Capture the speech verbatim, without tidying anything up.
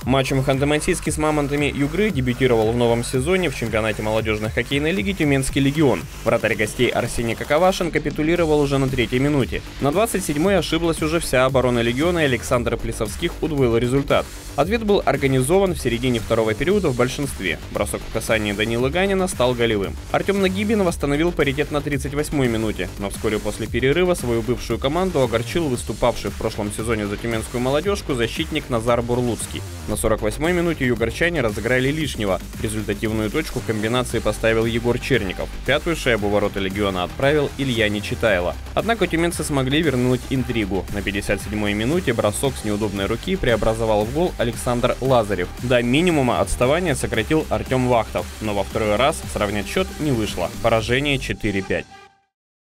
Матчем Ханты-Мансийский с «Мамонтами» Югры дебютировал в новом сезоне в чемпионате молодежной хоккейной лиги Тюменский легион. Вратарь гостей Арсений Каковашин капитулировал уже на третьей минуте. На двадцать седьмой ошиблась уже вся оборона легиона, и Александр Плесовских удвоил результат. Ответ был организован в середине второго периода в большинстве. Бросок в касание Данилы Ганина стал голевым. Артем Нагибин восстановил паритет на тридцать восьмой минуте, но вскоре после перерыва свою бывшую команду огорчил выступавший в прошлом сезоне за тюменскую молодежку защитник Назар Бурлуцкий. На сорок восьмой минуте югорчане разыграли лишнего. Результативную точку в комбинации поставил Егор Черников. Пятую шайбу ворота легиона отправил Илья Нечитайло. Однако тюменцы смогли вернуть интригу. На пятьдесят седьмой минуте бросок с неудобной руки преобразовал в гол Александр Лазарев. До минимума отставания сократил Артем Вахтов, но во второй раз сравнять счет не вышло. Поражение четыре пять.